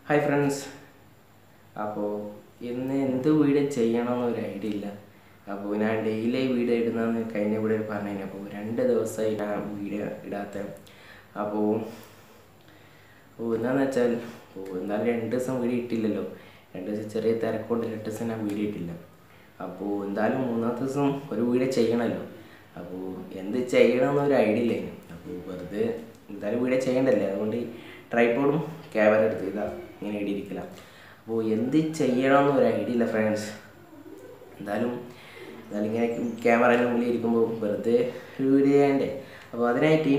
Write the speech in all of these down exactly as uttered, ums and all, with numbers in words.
Hi friends, അപ്പോൾ ഇന്ന് എന്ത് വീഡിയോ ചെയ്യണമെന്നൊരു ഐഡിയ ഇല്ല. അപ്പോൾ ഞാൻ ഡെയിലി വീഡിയോ ഇടുന്നതെന്ന് കഴിഞ്ഞ വീഡിയോ പറഞ്ഞു. അപ്പോൾ രണ്ട് ദിവസമായി ഞാൻ വീഡിയോ ഇടാത്ത. അപ്പോൾ ഓ എന്താണെന്ന് വെച്ചാൽ ഓ എന്തായാലും രണ്ട് ദിവസം വീഡിയോ ഇട്ടില്ലല്ലോ. രണ്ട് ദിവസം ചെറിയ തിരക്കൊണ്ട് രണ്ട് ദിവസം ഞാൻ വീഡിയോ ഇട്ടില്ല. അപ്പോൾ എന്തായാലും മൂന്നാമത്തെ ദിവസം ഒരു വീഡിയോ ചെയ്യണമല്ലോ. അപ്പോൾ എന്ത് ചെയ്യണമെന്നൊരു ഐഡിയ ഇല്ല. അപ്പോൾ വെറുതെ എന്തായാലും വീഡിയോ ചെയ്യണ്ടല്ലേ, അതുകൊണ്ട് ട്രൈപോഡും ക്യാമറ എടുത്ത് ഇതാ ഇങ്ങനെ ഇടിയിരിക്കില്ല. അപ്പോൾ എന്ത് ചെയ്യണമെന്നൊരു ഐഡിയ ഇല്ല ഫ്രണ്ട്സ്. എന്തായാലും എന്തായാലും ഇങ്ങനെ ക്യാമറയുടെ മുന്നിൽ ഇരിക്കുമ്പോൾ വെറുതെ ഒരു വീഡിയോ ചെയ്യണ്ടേ. അപ്പോൾ അതിനായിട്ട്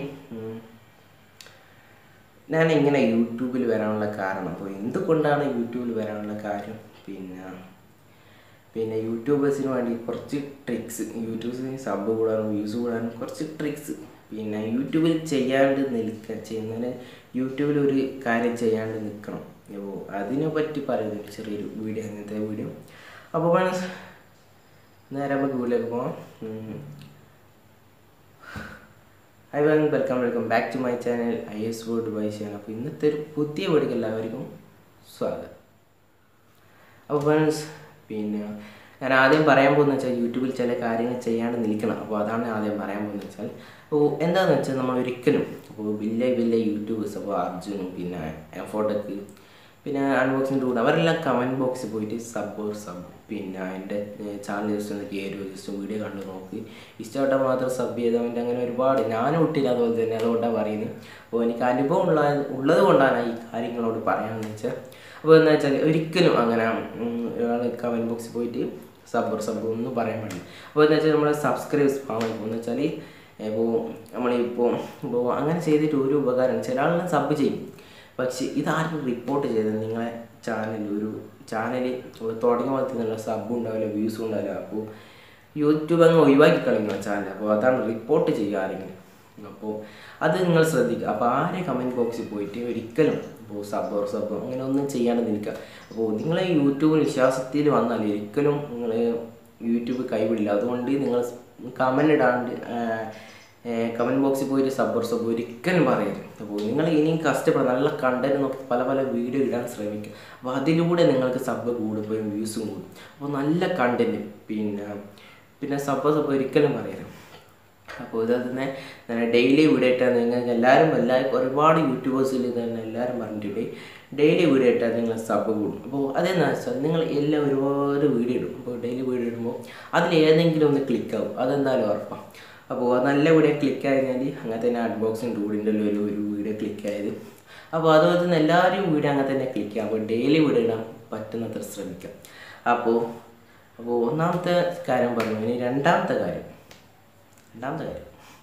ഞാൻ ഇങ്ങനെ യൂട്യൂബിൽ വരാനുള്ള കാരണം, അപ്പോൾ എന്തുകൊണ്ടാണ് യൂട്യൂബിൽ വരാനുള്ള കാര്യം, പിന്നെ പിന്നെ യൂട്യൂബേഴ്സിന് വേണ്ടി കുറച്ച് ട്രിക്സ്, യൂട്യൂബേഴ്സിന് സബ് കൂടാനും വ്യൂസ് കൂടാനും കുറച്ച് ട്രിക്സ്, പിന്നെ യൂട്യൂബിൽ ചെയ്യാണ്ട് നിൽക്കുക ചെയ്യുന്നതിന് യൂട്യൂബിൽ ഒരു കാര്യം ചെയ്യാണ്ട് നിൽക്കണം. അപ്പോൾ അതിനെ പറ്റി പറയുന്നത് ചെറിയൊരു വീഡിയോ, അങ്ങനത്തെ വീഡിയോ. അപ്പോൾ നേരെ നമുക്ക് വീട്ടിലേക്ക് പോകാം. Hi friends, welcome welcome back to my channel I S word by channel. അപ്പോൾ ഇന്നത്തെ ഒരു പുതിയ വീഡിയോക്ക് എല്ലാവർക്കും സ്വാഗതം. അപ്പോൾ ഫ്രണ്ട്സ്, പിന്നെ ഞാൻ ആദ്യം പറയാൻ പോകുന്നത് വെച്ചാൽ യൂട്യൂബിൽ ചില കാര്യങ്ങൾ ചെയ്യാണ്ട് നിൽക്കണം. അപ്പോൾ അതാണ് ആദ്യം പറയാൻ പോകുന്നത് വെച്ചാൽ, അപ്പോൾ എന്താണെന്ന് വെച്ചാൽ നമ്മൾ ഒരിക്കലും അപ്പോൾ വലിയ വലിയ യൂട്യൂബേഴ്സ്, അപ്പോൾ അർജുനും പിന്നെ എഫോട്ടക്ക് പിന്നെ അൺബോക്സിങ് ടൂഡ് അവരെല്ലാം കമൻറ്റ് ബോക്സിൽ പോയിട്ട് സബ് സബ് പിന്നെ എൻ്റെ ചാനൽ ജസ്റ്റ് ഒന്ന് കയറുമോ, ജസ്റ്റ് വീഡിയോ കണ്ടു നോക്കി ഇഷ്ടപ്പെട്ടാൽ മാത്രം സബ് ചെയ്തവൻ്റെ അങ്ങനെ ഒരുപാട് ഞാനും ഇട്ടില്ല. അതുപോലെ തന്നെ അതുകൊണ്ടാണ് പറയുന്നത്. അപ്പോൾ എനിക്ക് അനുഭവം ഉള്ള ഉള്ളത് കൊണ്ടാണ് ഈ കാര്യങ്ങളോട് പറയാമെന്ന് വെച്ചാൽ. അപ്പോൾ എന്താ വെച്ചാൽ ഒരിക്കലും അങ്ങനെ ഒരാൾ കമൻറ്റ് ബോക്സിൽ പോയിട്ട് സബ് സബ് ഒന്നും പറയാൻ പാടില്ല. അപ്പോൾ എന്താ വെച്ചാൽ നമ്മളെ സബ്സ്ക്രൈബേഴ്സ് പാവാൻ എന്ന് വെച്ചാൽ ഇപ്പോൾ നമ്മളിപ്പോൾ ഇപ്പോൾ അങ്ങനെ ചെയ്തിട്ട് ഒരു ഉപകാരം, ചില ആളുകൾ സബ് ചെയ്യും, പക്ഷേ ഇതാരും റിപ്പോർട്ട് ചെയ്തത് നിങ്ങളെ ചാനൽ ഒരു ചാനൽ തുടങ്ങിയ പോലത്തെ നല്ല സബ് ഉണ്ടാവില്ല, വ്യൂസും ഉണ്ടാവില്ല. അപ്പോൾ യൂട്യൂബ് അങ്ങ് ഒഴിവാക്കി കളിക്കുന്ന ചാനൽ. അപ്പോൾ അതാണ് റിപ്പോർട്ട് ചെയ്യുക ആരെങ്കിലും. അപ്പോൾ അത് നിങ്ങൾ ശ്രദ്ധിക്കുക. അപ്പോൾ ആരെ കമൻറ്റ് ബോക്സിൽ പോയിട്ട് ഒരിക്കലും ഇപ്പോൾ സബ് സബ് അങ്ങനെ ഒന്നും ചെയ്യാണ്ട് നിൽക്കുക. അപ്പോൾ നിങ്ങൾ യൂട്യൂബ് വിശ്വാസത്തിൽ വന്നാൽ ഒരിക്കലും നിങ്ങൾ യൂട്യൂബ് കൈവിടില്ല. അതുകൊണ്ട് നിങ്ങൾ കമൻ്റ് ഇടാണ്ട് കമൻറ്റ് ബോക്സിൽ പോയിട്ട് സബ് സബ് ഒരിക്കലും പറയരുത്. അപ്പോൾ നിങ്ങൾ ഇനിയും കഷ്ടപ്പെടാം, നല്ല കണ്ടന്റ് നോക്കി പല പല വീഡിയോ ഇടാൻ ശ്രമിക്കുക. അപ്പോൾ അതിലൂടെ നിങ്ങൾക്ക് സബ് കൂടുമ്പോഴും വ്യൂസും കൂടും. അപ്പോൾ നല്ല കണ്ടന്റ് പിന്നെ പിന്നെ സബ് സബ് ഒരിക്കലും പറയരുത്. അപ്പോൾ ഇത് തന്നെ ഡെയിലി വീഡിയോ ഇട്ടാൽ നിങ്ങൾക്ക് എല്ലാവരും എല്ലാവർക്കും ഒരുപാട് യൂട്യൂബേഴ്സിൽ തന്നെ എല്ലാവരും പറഞ്ഞിട്ടുണ്ട് ഡെയിലി വീഡിയോ ഇട്ടാൽ നിങ്ങൾ സബ് കൂടും. അപ്പോൾ അതെന്താ വെച്ചാൽ നിങ്ങൾ എല്ലാം ഒരുപാട് വീഡിയോ ഇടും. അപ്പോൾ ഡെയിലി വീഡിയോ ഇടുമ്പോൾ അതിൽ ഏതെങ്കിലും ഒന്ന് ക്ലിക്കാവും, അതെന്തായാലും ഉറപ്പാണ്. അപ്പോൾ നല്ല വീഡിയോ ക്ലിക്ക് ആയിരുന്നാൽ അങ്ങനെ തന്നെ അൺബോക്സിങ് ടൂഡിൻ്റെ ഒരു ഒരു വീഡിയോ ക്ലിക്ക് ആയത്. അപ്പോൾ അതുപോലെ തന്നെ എല്ലാവരും വീഡിയോ അങ്ങനെ തന്നെ ക്ലിക്ക് ചെയ്യുക. അപ്പോൾ ഡെയിലി വീഡിയോ ഇടാൻ പറ്റുന്നത്ര ശ്രമിക്കാം. അപ്പോൾ അപ്പോൾ ഒന്നാമത്തെ കാര്യം പറഞ്ഞു. ഇനി രണ്ടാമത്തെ കാര്യം രണ്ടാമത്തെ കാര്യം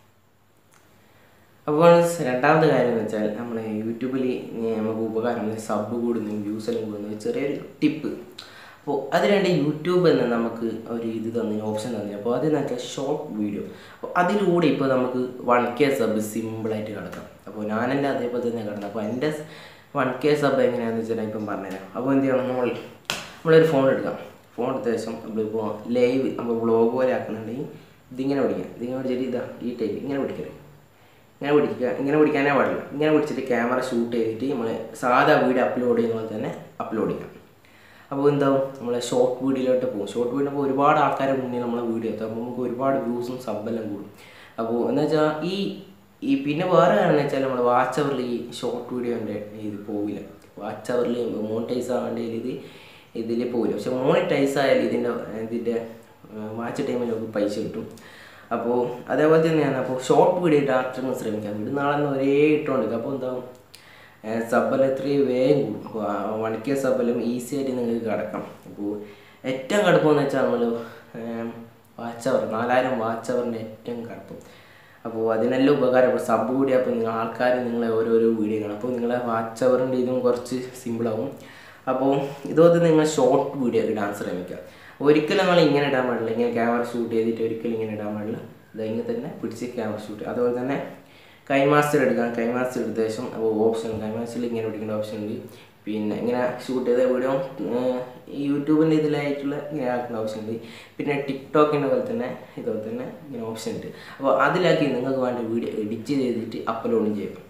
അപ്പോൾ രണ്ടാമത്തെ കാര്യം എന്ന് വെച്ചാൽ നമ്മൾ യൂട്യൂബിൽ നമുക്ക് ഉപകാരം സബ് കൂടുന്നു വ്യൂസെല്ലാം കൂടുന്നു ചെറിയൊരു ടിപ്പ്. അപ്പോൾ അതിനുവേണ്ടി യൂട്യൂബ് എന്ന് നമുക്ക് ഒരു ഇത് തന്നിന് ഓപ്ഷൻ തന്നിന്. അപ്പോൾ അതെന്ന് വെച്ചാൽ ഷോർട്ട് വീഡിയോ. അപ്പോൾ അതിലൂടെ ഇപ്പോൾ നമുക്ക് വൺ കെ സബ് സിമ്പിളായിട്ട് കിടക്കാം. അപ്പോൾ ഞാനെല്ലാം അതേപോലെ തന്നെ കിടക്കാം. അപ്പോൾ എൻ്റെ വൺ കെ സബ് എങ്ങനെയാണെന്ന് വെച്ചാൽ ഞാൻ ഇപ്പം പറഞ്ഞുതരാം. അപ്പോൾ എന്ത് ചെയ്യണം, നമ്മൾ നമ്മളൊരു ഫോൺ എടുക്കാം. ഫോൺ എടുത്ത ശേഷം നമ്മളിപ്പോൾ ലൈവ് നമ്മൾ വ്ളോഗ് പോലെ ആക്കുന്നുണ്ടെങ്കിൽ ഇതിങ്ങനെ പിടിക്കാം. ഇതിങ്ങനെ പിടിച്ചിട്ട് ഇതാ ഈ ടൈപ്പ് ഇങ്ങനെ പിടിക്കരുത്, ഇങ്ങനെ പിടിക്കുക. ഇങ്ങനെ പിടിക്കാനേ പാടില്ല. ഇങ്ങനെ പിടിച്ചിട്ട് ക്യാമറ ഷൂട്ട് ചെയ്തിട്ട് നമ്മൾ സാധാ വീഡിയോ അപ്ലോഡ് ചെയ്യുന്ന പോലെ തന്നെ അപ്ലോഡ് ചെയ്യാം. അപ്പോൾ എന്താവും, നമ്മളെ ഷോർട്ട് വീഡിയോയിലോട്ട് പോകും. ഷോർട്ട് വീഡിയോ അപ്പോൾ ഒരുപാട് ആൾക്കാരെ മുന്നേ നമ്മളെ വീഡിയോ എത്തും. അപ്പോൾ നമുക്ക് ഒരുപാട് വ്യൂസും സബ്ബെല്ലാം കൂടും. അപ്പോൾ എന്ന് വെച്ചാൽ ഈ ഈ പിന്നെ വേറെ കാരണം വെച്ചാൽ നമ്മൾ വാച്ച് അവറിൽ ഈ ഷോർട്ട് വീഡിയോൻ്റെ ഇത് പോവില്ല. വാച്ച് അവറിൽ മോണിറ്റൈസ് ആവേണ്ടതിൽ ഇത് ഇതിൽ പോവില്ല. പക്ഷെ മോണിറ്റൈസ് ആയാലും ഇതിൻ്റെ ഇതിൻ്റെ വാച്ച് ടൈമിൽ നമുക്ക് പൈസ കിട്ടും. അപ്പോൾ അതേപോലെ തന്നെയാണ്. അപ്പോൾ ഷോർട്ട് വീഡിയോ ഇട്ടാൻ ശ്രമിക്കാം. ഇടുന്നാളെന്ന് ഒരേ ഇട്ടുകൊണ്ടിരിക്കുക. അപ്പോൾ എന്താവും, സബ്ബെല്ലാം എത്രയും വേഗം കൂടും. അപ്പോൾ വൺ കെ സബ്ബെല്ലാം ഈസി ആയിട്ട് നിങ്ങൾക്ക് കിടക്കാം. അപ്പോൾ ഏറ്റവും കടുപ്പമെന്ന് വെച്ചാൽ നമ്മൾ വാച്ച് അവർ നാലായിരം വാച്ച് അവറിൻ്റെ ഏറ്റവും കടുപ്പം. അപ്പോൾ അതിനെല്ലാം ഉപകാരം. അപ്പോൾ സബ് കൂടി അപ്പോൾ നിങ്ങൾ ആൾക്കാർ നിങ്ങളെ ഓരോരോ വീഡിയോ കാണും. അപ്പോൾ നിങ്ങളെ വാച്ച് അവറിൻ്റെ ഇതും കുറച്ച് സിമ്പിളാവും. അപ്പോൾ ഇതുപോലെ നിങ്ങൾ ഷോർട്ട് വീഡിയോ ഇടാൻ ശ്രമിക്കുക. ഒരിക്കലും നമ്മൾ ഇങ്ങനെ ഇടാൻ പാടില്ല. ഇങ്ങനെ ക്യാമറ ഷൂട്ട് ചെയ്തിട്ട് ഒരിക്കലും ഇങ്ങനെ ഇടാൻ പാടില്ല. ഇതങ്ങനെ തന്നെ പിടിച്ച് ക്യാമറ ഷൂട്ട്. അതുപോലെ തന്നെ കൈമാസ്റ്റർ എടുക്കാം. കൈമാസ്റ്റർ എടുത്ത ശേഷം അപ്പോൾ ഓപ്ഷൻ കൈമാസ്റ്ററിൽ ഇങ്ങനെ പിടിക്കേണ്ട ഓപ്ഷൻ ഉണ്ട്. പിന്നെ ഇങ്ങനെ ഷൂട്ട് ചെയ്ത വീഡിയോ ഈ യൂട്യൂബിൻ്റെ ഇതിലായിട്ടുള്ള ഇങ്ങനെ ആക്കുന്ന ഓപ്ഷൻ ഉണ്ട്. പിന്നെ ടിക്ടോക്കിൻ്റെ പോലെ തന്നെ ഇതുപോലെ തന്നെ ഇങ്ങനെ ഓപ്ഷൻ ഉണ്ട്. അപ്പോൾ അതിലാക്കി നിങ്ങൾക്ക് വേണ്ട വീഡിയോ എഡിറ്റ് ചെയ്തിട്ട് അപ്ലോഡ് ചെയ്യാം.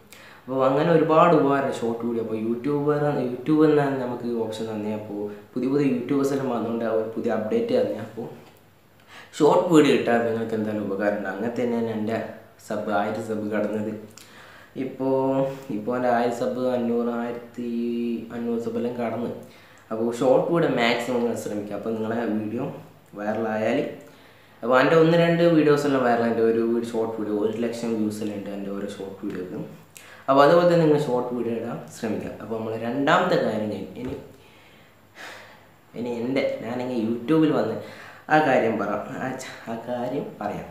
അപ്പോൾ അങ്ങനെ ഒരുപാട് ഉപകാരം ഷോർട്ട് വീഡിയോ. അപ്പോൾ യൂട്യൂബർ യൂട്യൂബ് എന്നാണ് നമുക്ക് ഓപ്ഷൻ തന്നെ. അപ്പോൾ പുതിയ പുതിയ യൂട്യൂബേഴ്സ് എല്ലാം വന്നുകൊണ്ട് അവർ പുതിയ അപ്ഡേറ്റ് തന്നെ. അപ്പോൾ ഷോർട്ട് വീഡിയോ ഇട്ടാൽ നിങ്ങൾക്ക് എന്തായാലും ഉപകാരം ഉണ്ട്. അങ്ങനെ തന്നെയാണ് എൻ്റെ സബ് ആയിരം സബ് കടന്നത്. ഇപ്പോൾ ഇപ്പോൾ എൻ്റെ ആയിരം സബ് അഞ്ഞൂറ് ആയിരത്തി അഞ്ഞൂറ് സബെല്ലാം കടന്ന്. അപ്പോൾ ഷോർട്ട് വീഡിയോ മാക്സിമം നിങ്ങൾ ശ്രമിക്കുക. അപ്പോൾ നിങ്ങളെ വീഡിയോ വൈറലായാൽ, അപ്പോൾ എൻ്റെ ഒന്ന് രണ്ട് വീഡിയോസെല്ലാം വൈറലാണ്. എൻ്റെ ഒരു ഷോർട്ട് വീഡിയോ ഒരു ലക്ഷം വ്യൂസെല്ലാം ഉണ്ട് എൻ്റെ ഓരോ ഷോർട്ട് വീഡിയോക്ക്. അപ്പോൾ അതുപോലെ തന്നെ നിങ്ങൾ ഷോർട്ട് വീഡിയോ ഇടാൻ ശ്രമിക്കുക. അപ്പോൾ നമ്മൾ രണ്ടാമത്തെ കാര്യം ഇനി ഇനി എൻ്റെ ഞാനെങ്കിൽ യൂട്യൂബിൽ വന്ന് ആ കാര്യം പറ ആ കാര്യം പറയാം.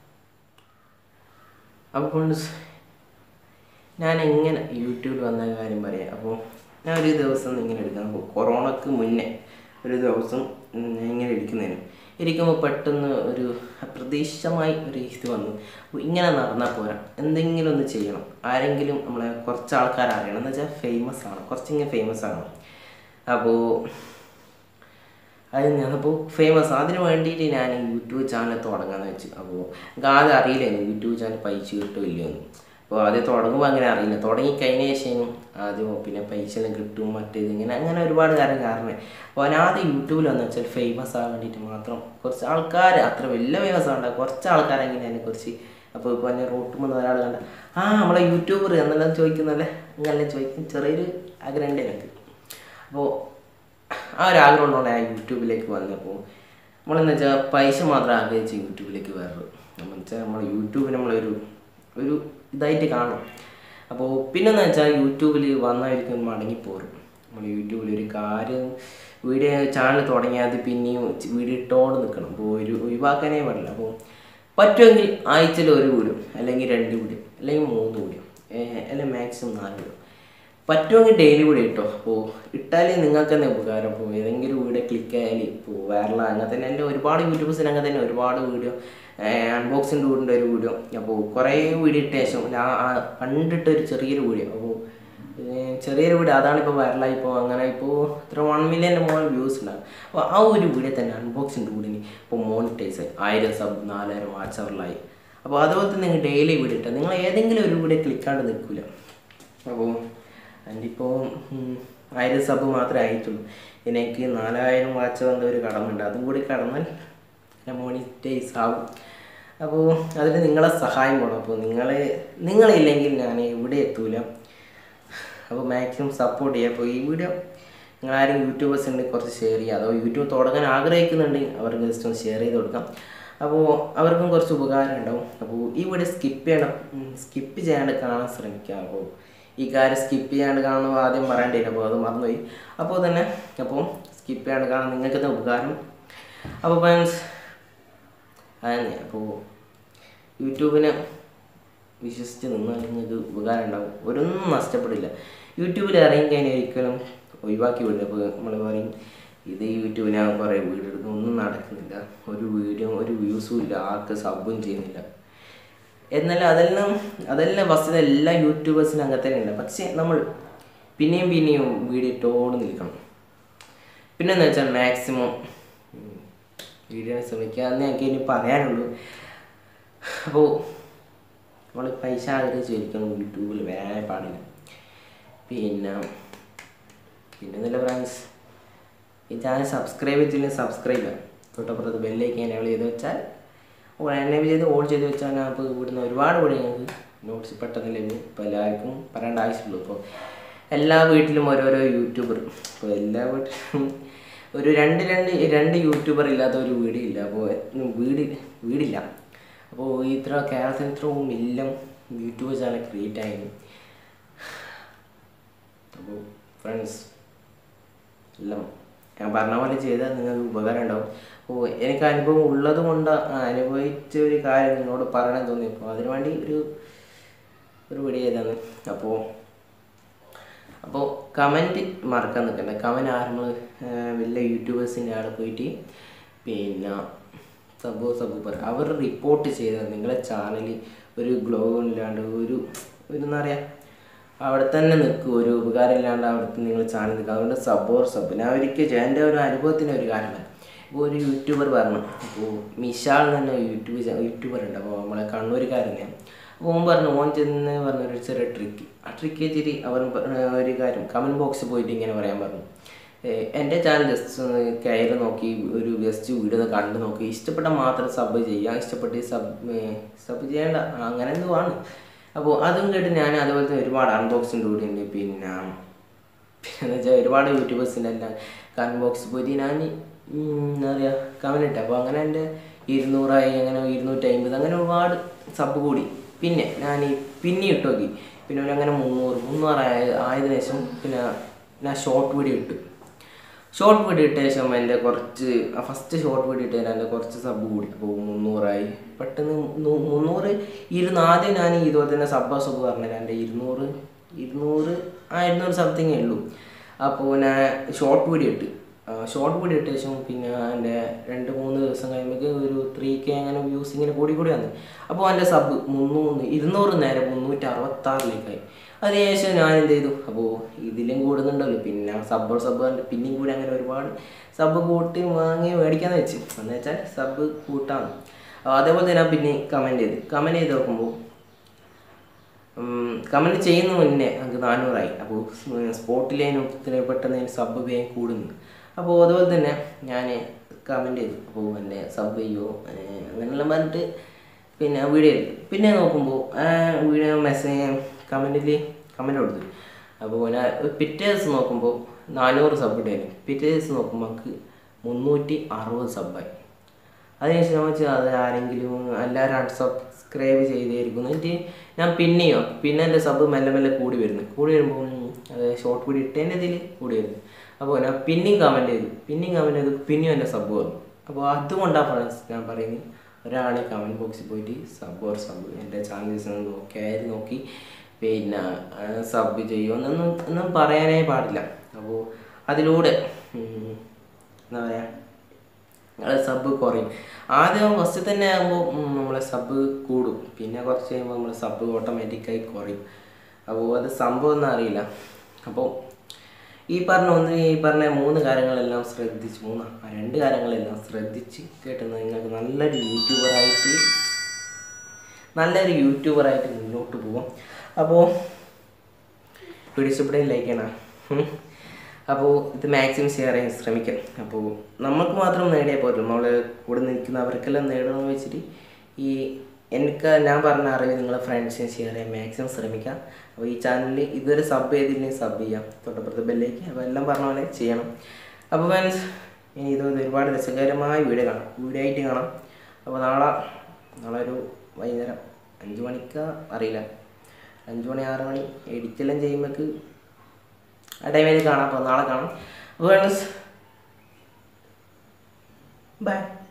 അപ്പോൾ ഞാൻ എങ്ങനെ യൂട്യൂബിൽ വന്ന കാര്യം പറയാം. അപ്പോൾ ഞാൻ ഒരു ദിവസം ഇങ്ങനെ എടുക്കാം. അപ്പോൾ കൊറോണക്ക് മുന്നേ ഒരു ദിവസം ഇങ്ങനെ ഇരിക്കുന്നതിന് ഇരിക്കുമ്പോൾ പെട്ടെന്ന് ഒരു അപ്രതീക്ഷിതമായി ഒരു ഇത് വന്നു. അപ്പോൾ ഇങ്ങനെ നടന്നാൽ പോരാ, എന്തെങ്കിലും ഒന്ന് ചെയ്യണം. ആരെങ്കിലും നമ്മളെ കുറച്ച് ആൾക്കാർ അറിയണം എന്ന് വെച്ചാൽ ഫേമസ് ആണ്, കുറച്ചിങ്ങനെ ഫേമസ് ആണ്. അപ്പോൾ അത് ഞാനപ്പോൾ ഫേമസ് അതിന് വേണ്ടിയിട്ട് ഞാൻ യൂട്യൂബ് ചാനൽ തുടങ്ങാമെന്ന് വെച്ചു. അപ്പോൾ എനിക്ക് ആദ്യം അറിയില്ലായിരുന്നു യൂട്യൂബ് ചാനൽ പൈസ കിട്ടുമോ ഇല്ലയെന്ന്. അപ്പോൾ ആദ്യം തുടങ്ങുമ്പോൾ അങ്ങനെ അറിയില്ല. തുടങ്ങിക്കഴിഞ്ഞ ശേഷം ആദ്യം പിന്നെ പൈസ എല്ലാം കിട്ടും മറ്റേത് ഇങ്ങനെ അങ്ങനെ ഒരുപാട് കാര്യം കാരണം. അപ്പോൾ ഞാൻ ആദ്യം യൂട്യൂബിൽ വന്നു വെച്ചാൽ ഫേമസ് ആകാൻ വേണ്ടിയിട്ട് മാത്രം കുറച്ച് ആൾക്കാർ, അത്ര വലിയ ഫേമസ് ആകണ്ട, കുറച്ച് ആൾക്കാരെങ്കിലും അതിനെ കുറിച്ച്. അപ്പോൾ ഇപ്പോൾ എന്നെ റോട്ടുമ്പോൾ ഒരാൾ കണ്ട ആ നമ്മളെ യൂട്യൂബർ എന്നെല്ലാം ചോദിക്കുന്നല്ലേ, ഇങ്ങനെല്ലാം ചോദിക്കും. ചെറിയൊരു ആഗ്രഹം ഉണ്ട് എനിക്ക്. അപ്പോൾ ആ ഒരു ആഗ്രഹം ഉള്ളതുകൊണ്ട് ഞാൻ യൂട്യൂബിലേക്ക് വന്നപ്പോൾ നമ്മളെന്ന് വെച്ചാൽ പൈസ മാത്രം ആഗ്രഹിച്ച് യൂട്യൂബിലേക്ക് വരരുത്. എന്ന് വെച്ചാൽ നമ്മൾ യൂട്യൂബിൽ നമ്മളൊരു ഒരു ഇതായിട്ട് കാണും. അപ്പോൾ പിന്നെന്ന് വെച്ചാൽ യൂട്യൂബിൽ വന്നവർക്ക് മടങ്ങിപ്പോരും. നമ്മൾ യൂട്യൂബിൽ ഒരു കാര്യം വീഡിയോ ചാനൽ തുടങ്ങിയാൽ പിന്നെയും വീഡിയോ ഇട്ടോണ്ട് നിൽക്കണം. അപ്പോൾ ഒരു ഒഴിവാക്കാനേ പാടില്ല. അപ്പോൾ പറ്റുമെങ്കിൽ ആഴ്ചയിൽ ഒരു വീഡിയോ, അല്ലെങ്കിൽ രണ്ട് വീഡിയോ, അല്ലെങ്കിൽ മൂന്ന് വീഡിയോ, അല്ലെങ്കിൽ മാക്സിമം നാല് വീഡിയോ, പറ്റുമെങ്കിൽ ഡെയിലി വീഡിയോ ഇട്ടോ. അപ്പോൾ ഇട്ടാൽ നിങ്ങൾക്ക് തന്നെ ഉപകാരം. അപ്പോൾ ഏതെങ്കിലും വീഡിയോ ക്ലിക്ക് ആയാൽ ഇപ്പോൾ വൈറലാണ്. അങ്ങനെ തന്നെ എൻ്റെ ഒരുപാട് യൂട്യൂബേഴ്സിന് അങ്ങനെ തന്നെ ഒരുപാട് വീഡിയോ അൺബോക്സിങ് വീടിൻ്റെ ഒരു വീഡിയോ. അപ്പോൾ കുറേ വീഡിയോ ഇട്ട ശേഷം ഞാൻ കണ്ടിട്ടൊരു ചെറിയൊരു വീഡിയോ, അപ്പോൾ ചെറിയൊരു വീഡിയോ അതാണിപ്പോൾ വൈറലായി. ഇപ്പോൾ അങ്ങനെ ഇപ്പോൾ ഇത്ര വൺ മില്യൻ്റെ മോൾ വ്യൂസ് ഉണ്ടാകും. അപ്പോൾ ആ ഒരു വീഡിയോ തന്നെ അൺബോക്സിങ് വീടിന് ഇപ്പോൾ മോണിറ്റൈസ് ആയിരം സബ് നാലായിരം വാട്സ് അവറിലായി. അപ്പോൾ അതുപോലെ തന്നെ നിങ്ങൾ ഡെയിലി വീഡിയോ ഇട്ടാൽ നിങ്ങൾ ഏതെങ്കിലും ഒരു വീഡിയോ ക്ലിക്കാണ്ട് നിൽക്കില്ല. അപ്പോൾ അതിപ്പോൾ ആയിരം സബ് മാത്രമേ ആയിട്ടുള്ളൂ. എനിക്ക് നാലായിരം വാച്ച് വന്ന ഒരു കടമുണ്ട്, അതും കൂടി കടന്നാൽ മോണിറ്റൈസ് ആവും. അപ്പോൾ അതിന് നിങ്ങളെ സഹായം വേണം. അപ്പോൾ നിങ്ങളെ നിങ്ങളില്ലെങ്കിൽ ഞാൻ എവിടെ എത്തൂല. അപ്പോൾ മാക്സിമം സപ്പോർട്ട് ചെയ്യുക. അപ്പോൾ ഈ വീഡിയോ നിങ്ങളാരും യൂട്യൂബേഴ്സ് ഉണ്ടെങ്കിൽ കുറച്ച് ഷെയർ ചെയ്യുക. അതോ യൂട്യൂബ് തുടങ്ങാൻ ആഗ്രഹിക്കുന്നുണ്ടെങ്കിൽ അവർക്ക് ജസ്റ്റ് ഒന്ന് ഷെയർ ചെയ്ത് കൊടുക്കാം. അപ്പോൾ അവർക്കും കുറച്ച് ഉപകാരം ഉണ്ടാവും. അപ്പോൾ ഈ വീഡിയോ സ്കിപ്പ് ചെയ്യണം, സ്കിപ്പ് ചെയ്യാണ്ട് കാണാൻ ശ്രമിക്കുക. അപ്പോൾ ഈ കാര്യം സ്കിപ്പ് ചെയ്യാണ്ട് കാണുമ്പോൾ ആദ്യം പറയേണ്ടിയില്ല, അപ്പോൾ അത് മറന്നുപോയി. അപ്പോൾ തന്നെ അപ്പോൾ സ്കിപ്പ് ചെയ്യാണ്ട് കാണാൻ നിങ്ങൾക്ക് തന്നെ ഉപകാരം. അപ്പോൾ ഫ്രണ്ട്സ് അതന്നെ, അപ്പോൾ യൂട്യൂബിനെ വിശ്വസിച്ച് നിന്നാൽ നിങ്ങൾക്ക് ഉപകാരം ഉണ്ടാവും. ഒരൊന്നും നഷ്ടപ്പെടില്ല. യൂട്യൂബിൽ ഇറങ്ങി കഴിഞ്ഞാൽ ഒരിക്കലും ഒഴിവാക്കി വിടില്ല. അപ്പോൾ നമ്മൾ പറയും ഇത് യൂട്യൂബിൽ ഞാൻ കുറേ വീഡിയോ എടുക്കും, ഒന്നും നടക്കുന്നില്ല, ഒരു വീഡിയോ ഒരു വ്യൂസും ഇല്ല, ആർക്ക് സബും ചെയ്യുന്നില്ല എന്നാലും അതെല്ലാം അതെല്ലാം വസ്തുത എല്ലാ യൂട്യൂബേഴ്സിനും അങ്ങനെ തന്നെ ഉണ്ട്. പക്ഷേ നമ്മൾ പിന്നെയും പിന്നെയും വീഡിയോ ഇട്ടോട് നിൽക്കണം. പിന്നെന്ന് വെച്ചാൽ മാക്സിമം വീഡിയോ ശ്രമിക്കുക എന്ന് ഞങ്ങൾക്ക് ഇനി പറയാനുള്ളൂ. അപ്പോൾ നമ്മൾ പൈസ ആഗ്രഹിച്ച് ഒരിക്കലും യൂട്യൂബിൽ വരാനേ പാടില്ല. പിന്നെ പിന്നെ നല്ല ഫ്രണ്ട്സ് ഈ ചാനൽ സബ്സ്ക്രൈബ് ചെയ്തില്ലെങ്കിൽ സബ്സ്ക്രൈബ് ചെയ്യാം. തൊട്ടപ്പുറത്ത് ബെല്ലൈക്കൻ എനേബിൾ ചെയ്ത് വെച്ചാൽ എനേബിൾ ചെയ്ത് ഓൺ ചെയ്ത് വെച്ചാൽ ഞാൻ ഇപ്പോൾ ഇവിടുന്ന് ഒരുപാട് കൂടി ഞങ്ങൾക്ക് നോട്ട്സ് പെട്ടെന്ന് ലഭിക്കും. ഇപ്പോൾ എല്ലാവർക്കും പറയേണ്ട ആവശ്യമുള്ളൂ. ഇപ്പോൾ എല്ലാ വീട്ടിലും ഓരോരോ യൂട്യൂബർ, ഇപ്പോൾ എല്ലാ വീട്ടിലും ഒരു രണ്ട് രണ്ട് രണ്ട് യൂട്യൂബർ ഇല്ലാത്ത ഒരു വീടില്ല. അപ്പോൾ വീട് വീടില്ല അപ്പോൾ ഇത്ര കേരളത്തിൽ ഇത്രയും മില്യം യൂട്യൂബ് ചാനൽ ക്രിയേറ്റ് ആയിരുന്നു. അപ്പോൾ ഫ്രണ്ട്സ് എല്ലാം ഞാൻ പറഞ്ഞ പോലെ ചെയ്താൽ നിങ്ങൾക്ക് ഉപകാരം ഉണ്ടാവും. അപ്പോൾ എനിക്ക് അനുഭവം ഉള്ളത് കൊണ്ട് അനുഭവിച്ച ഒരു കാര്യം നിങ്ങളോട് പറയണം തോന്നി. അപ്പോൾ അതിനുവേണ്ടി ഒരു ഒരു വീഡിയോ ചെയ്താണ്. അപ്പോൾ അപ്പോൾ കമൻറ്റ് മറക്കാൻ നിൽക്കണ്ട. കമൻറ്റ് ആരും വലിയ യൂട്യൂബേഴ്സിൻ്റെ ആടെ പോയിട്ട് പിന്നെ സബോ സബു പറ അവർ റിപ്പോർട്ട് ചെയ്താൽ നിങ്ങളെ ചാനൽ ഒരു ഗ്ലോ ഇല്ലാണ്ട് ഒരു ഒരു എന്താ പറയുക അവിടെ തന്നെ നിൽക്കും, ഒരു ഉപകാരം ഇല്ലാണ്ട് അവിടുത്തെ നിങ്ങൾ ചാനൽ നിൽക്കുക. അതുകൊണ്ട് സബോർ സബ് ഞാൻ ഒരിക്കൽ എൻ്റെ ഒരു അനുഭവത്തിൻ്റെ ഒരു കാര്യമാണ്. ഇപ്പോൾ ഒരു യൂട്യൂബർ പറഞ്ഞു, അപ്പോൾ മിഷാൾ തന്നെ യൂട്യൂബ് യൂട്യൂബർ ഉണ്ട്, അപ്പോൾ നമ്മളെ കണ്ണൂരുകാരൻ. അപ്പോൾ ഓൻ പറഞ്ഞു ഓൻ ചെന്ന് പറഞ്ഞൊരു ചെറിയ ട്രിക്ക്. ആ ട്രിക്ക് വെച്ചിട്ട് അവൻ ഒരു കാര്യം കമൻറ്റ് ബോക്സിൽ പോയിട്ട് ഇങ്ങനെ പറയാൻ പറഞ്ഞു, എൻ്റെ ചാനൽ ജസ്റ്റ് ഒന്ന് കയറി നോക്കി ഒരു ജസ്റ്റ് വീഡിയോ ഒന്ന് കണ്ടു നോക്കി, ഇഷ്ടപ്പെട്ട മാത്രം സബ് ചെയ്യുക, ഇഷ്ടപ്പെട്ട് സബ് സബ് ചെയ്യേണ്ട അങ്ങനെ എന്തോ ആണ്. അപ്പോൾ അതും കേട്ട് ഞാൻ അതുപോലത്തെ ഒരുപാട് അൺബോക്സിൻ്റെ കൂടെ ഉണ്ട്. പിന്നെ പിന്നെന്ന് വെച്ചാൽ ഒരുപാട് യൂട്യൂബേഴ്സിൻ്റെ എല്ലാം കമൻറ്റ് ബോക്സിൽ പോയിട്ട് ഞാൻ എന്താ പറയുക കമൻറ്റ് ഇട്ട്. അപ്പോൾ അങ്ങനെ എൻ്റെ ഇരുന്നൂറായി, അങ്ങനെ ഇരുന്നൂറ്റി അമ്പത് അങ്ങനെ ഒരുപാട് സബ് കൂടി. പിന്നെ ഞാൻ പിന്നെ ഇട്ട് നോക്കി, പിന്നെ അങ്ങനെ മുന്നൂറ് മുന്നൂറായ ആയതിനു ശേഷം പിന്നെ ഞാൻ ഷോർട്ട് വീഡിയോ ഇട്ടു. ഷോർട്ട് വീഡിയോ ഇട്ട ശേഷം എൻ്റെ കുറച്ച് ഫസ്റ്റ് ഷോർട്ട് വീഡിയോ ഇട്ടതിന് എൻ്റെ കുറച്ച് സബ് കൂടി. അപ്പോൾ മുന്നൂറായി പെട്ടെന്ന് മുന്നൂറ് ഇരുന്ന് ആദ്യം ഞാൻ ഇതുപോലെ തന്നെ സബ്ബ സബ് പറഞ്ഞത് എൻ്റെ ഇരുന്നൂറ് ഇരുന്നൂറ് ആ ഇരുന്നൂറ് സംതിങ്ങേ ഉള്ളൂ. അപ്പോൾ ഞാൻ ഷോർട്ട് വീഡിയോ ഇട്ട് ഷോർട്ട് വീഡിയോ ഇട്ട ശേഷം പിന്നെ എൻ്റെ രണ്ട് മൂന്ന് ദിവസം കഴിയുമ്പോൾ ഒരു ത്രീ കെ അങ്ങനെ വ്യൂസ് ഇങ്ങനെ കൂടി കൂടി വന്നു. അപ്പോൾ എൻ്റെ സബ് മുന്നൂറ് ഇരുന്നൂറ് നേരെ മുന്നൂറ്റി അറുപത്താറിലേക്കായി. അതിനുശേഷം ഞാൻ എന്ത് ചെയ്തു, അപ്പോൾ ഇതിലും കൂടുന്നുണ്ടല്ലോ പിന്നെ സബ്ബ് സബ് പിന്നെയും കൂടി അങ്ങനെ ഒരുപാട് സബ് കൂട്ടി വാങ്ങി മേടിക്കാമെന്ന് വെച്ച് എന്ന് വെച്ചാൽ സബ് കൂട്ടാണ്. അതേപോലെ തന്നെ പിന്നെ കമൻറ്റ് ചെയ്ത് കമൻറ്റ് ചെയ്ത് നോക്കുമ്പോൾ കമൻറ്റ് ചെയ്യുന്ന മുന്നേ നമുക്ക് നാനൂറായി. അപ്പോൾ സ്പോട്ടിലേന് പെട്ടെന്ന് സബ് വേഗം കൂടുന്നു. അപ്പോൾ അതുപോലെ തന്നെ ഞാൻ കമൻറ്റ് ചെയ്തു, അപ്പോൾ എൻ്റെ സബ് ചെയ്യോ അങ്ങനെയെല്ലാം പറഞ്ഞിട്ട് പിന്നെ വീഡിയോ ചെയ്തു. പിന്നെ നോക്കുമ്പോൾ വീഡിയോ മെസ്സേജ് കമൻറ്റിൽ കമൻറ്റ് കൊടുത്തു. അപ്പോൾ ഞാൻ പിറ്റേ ദിവസം നോക്കുമ്പോൾ നാനൂറ് സബ് ഇട്ടായിരുന്നു. പിറ്റേ ദിവസം നോക്കുമ്പോൾ നമുക്ക് മുന്നൂറ്റി അറുപത് സബ്ബായി. അതിനുശേഷം ഞാൻ വെച്ചാൽ അത് ആരെങ്കിലും എല്ലാവരും അൺസബ്സ്ക്രൈബ് ചെയ്തായിരിക്കും എന്നിട്ട് ഞാൻ പിന്നെയോ പിന്നെ എൻ്റെ സബ് മെല്ലെ മെല്ലെ കൂടി വരുന്നു. കൂടി വരുമ്പോൾ അത് ഷോർട്ട് വീഡിയോ ഇട്ടതിൻ്റെ ഇതിൽ കൂടി വരുന്നു. അപ്പോൾ ഞാൻ പിന്നെയും കമൻറ്റ് ചെയ്തു പിന്നെയും കമൻറ്റ് ചെയ്തു പിന്നെയും എൻ്റെ സബ് വന്നു. അപ്പോൾ അതുകൊണ്ടാണ് ഫ്രണ്ട്സ് ഞാൻ പറയുന്നത്, ഒരാൾ കമൻറ്റ് ബോക്സിൽ പോയിട്ട് സബ് ഓർ സബ് എൻ്റെ ചാനൽസ് നോക്കി കയറി നോക്കി പിന്നെ സബ് ചെയ്യുമെന്നൊന്നും ഒന്നും പറയാനേ പാടില്ല. അപ്പോൾ അതിലൂടെ എന്താ പറയുക നമ്മളെ സബ് കുറയും. ആദ്യം ഫസ്റ്റ് തന്നെ ആകുമ്പോൾ നമ്മളെ സബ് കൂടും, പിന്നെ കുറച്ച് കഴിയുമ്പോൾ നമ്മളെ സബ് ഓട്ടോമാറ്റിക്കായി കുറയും. അപ്പോൾ അത് സംഭവം ഒന്നും അറിയില്ല. അപ്പോൾ ഈ പറഞ്ഞ ഒന്ന് ഈ പറഞ്ഞ മൂന്ന് കാര്യങ്ങളെല്ലാം ശ്രദ്ധിച്ച് മൂന്ന് രണ്ട് കാര്യങ്ങളെല്ലാം ശ്രദ്ധിച്ച് കേട്ടുന്നത് നിങ്ങൾക്ക് നല്ലൊരു യൂട്യൂബറായിട്ട് നല്ലൊരു യൂട്യൂബറായിട്ട് മുന്നോട്ട് പോകാം. അപ്പോൾ പിടിച്ചപ്പെടേം ലൈക്ക് ചെയ്യണം. അപ്പോൾ ഇത് മാക്സിമം ഷെയർ ചെയ്യാൻ ശ്രമിക്കാം. അപ്പോൾ നമുക്ക് മാത്രം നേടിയാൽ പോലും നമ്മൾ കൂടെ നിൽക്കുന്നവർക്കെല്ലാം നേടണമെന്ന് വെച്ചിട്ട് ഈ എനിക്ക് ഞാൻ പറഞ്ഞ അറിവ് നിങ്ങളെ ഫ്രണ്ട്സിന് ഷെയർ ചെയ്യാൻ മാക്സിമം ശ്രമിക്കാം. അപ്പോൾ ഈ ചാനലിൽ ഇതുവരെ സബ് ചെയ്തില്ലെങ്കിൽ സബ് ചെയ്യാം, തൊട്ടപ്പുറത്ത് ബെല്ലേക്ക്. അപ്പോൾ എല്ലാം പറഞ്ഞ പോലെ ചെയ്യണം. അപ്പോൾ ഫ്രണ്ട്സ് ഇനി ഇത് ഒരുപാട് രസകരമായ വീഡിയോ കാണാം വീഡിയോ ആയിട്ട് കാണാം. അപ്പോൾ നാളെ നാളെ ഒരു വൈകുന്നേരം അഞ്ച് മണിക്ക് അറിയില്ല അഞ്ച് മണി ആറ് മണി എഡിറ്റെല്ലാം ചെയ്യുമ്പോഴേക്ക് ആ ടൈമിൽ കാണാം. അപ്പോൾ നാളെ കാണാം. അപ്പോൾ ഫ്രണ്ട്സ് ബൈ.